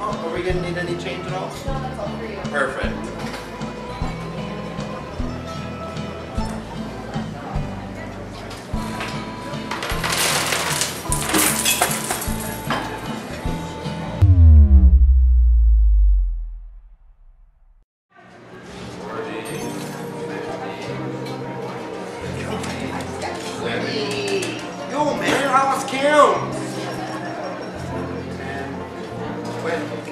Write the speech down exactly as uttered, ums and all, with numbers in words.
Are we gonna need any change at all? No, that's all for you. Perfect. Yo, man, how was count? Wait.